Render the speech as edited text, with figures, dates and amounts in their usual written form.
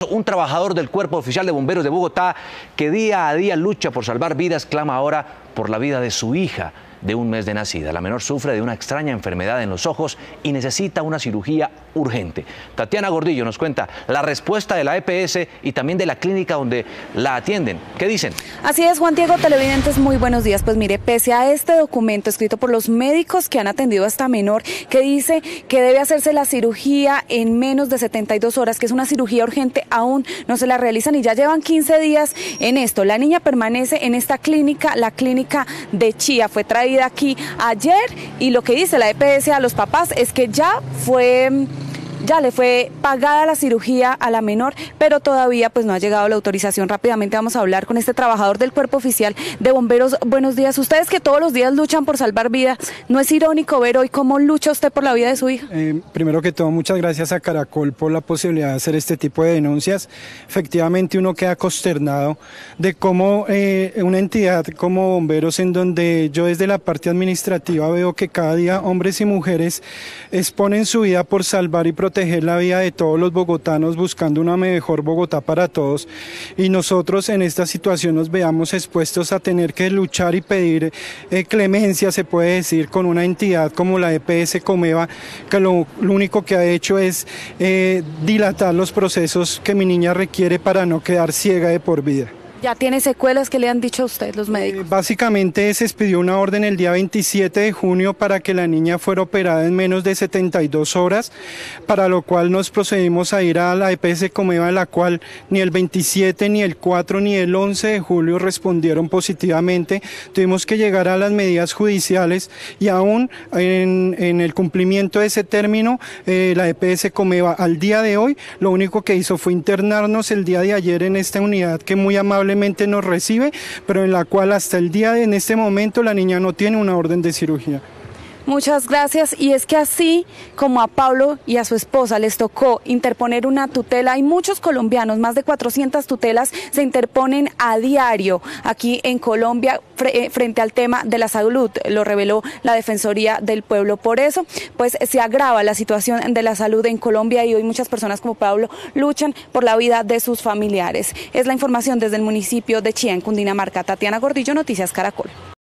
Un trabajador del Cuerpo Oficial de Bomberos de Bogotá, que día a día lucha por salvar vidas, clama ahora por la vida de su hija de 1 mes de nacida. La menor sufre de una extraña enfermedad en los ojos y necesita una cirugía urgente. Tatiana Gordillo nos cuenta la respuesta de la EPS y también de la clínica donde la atienden. ¿Qué dicen? Así es, Juan Diego, televidentes, muy buenos días. Pues mire, pese a este documento escrito por los médicos que han atendido a esta menor, que dice que debe hacerse la cirugía en menos de 72 horas, que es una cirugía urgente, aún no se la realizan y ya llevan 15 días en esto. La niña permanece en esta clínica, la clínica de Chía. Fue traída aquí ayer y lo que dice la EPS a los papás es que ya le fue pagada la cirugía a la menor, pero todavía pues no ha llegado la autorización. Rápidamente vamos a hablar con este trabajador del Cuerpo Oficial de Bomberos. Buenos días. Ustedes que todos los días luchan por salvar vidas, ¿no es irónico ver hoy cómo lucha usted por la vida de su hija? Primero que todo, muchas gracias a Caracol por la posibilidad de hacer este tipo de denuncias. Efectivamente, uno queda consternado de cómo una entidad como Bomberos, en donde yo desde la parte administrativa veo que cada día hombres y mujeres exponen su vida por salvar y proteger la vida de todos los bogotanos, buscando una mejor Bogotá para todos, y nosotros en esta situación nos veamos expuestos a tener que luchar y pedir clemencia, se puede decir, con una entidad como la EPS Comeva, que lo único que ha hecho es dilatar los procesos que mi niña requiere para no quedar ciega de por vida. ¿Ya tiene secuelas? ¿Que le han dicho a usted los médicos? Básicamente se expidió una orden el día 27 de junio para que la niña fuera operada en menos de 72 horas, para lo cual nos procedimos a ir a la EPS Comeva, en la cual ni el 27, ni el 4, ni el 11 de julio respondieron positivamente. Tuvimos que llegar a las medidas judiciales y aún en el cumplimiento de ese término, la EPS Comeva al día de hoy lo único que hizo fue internarnos el día de ayer en esta unidad que muy amablemente nos recibe, pero en la cual hasta el día en este momento la niña no tiene una orden de cirugía. Muchas gracias. Y es que así como a Pablo y a su esposa les tocó interponer una tutela, hay muchos colombianos, más de 400 tutelas se interponen a diario aquí en Colombia frente al tema de la salud, lo reveló la Defensoría del Pueblo. Por eso, pues se agrava la situación de la salud en Colombia y hoy muchas personas como Pablo luchan por la vida de sus familiares. Es la información desde el municipio de Chía, en Cundinamarca. Tatiana Gordillo, Noticias Caracol.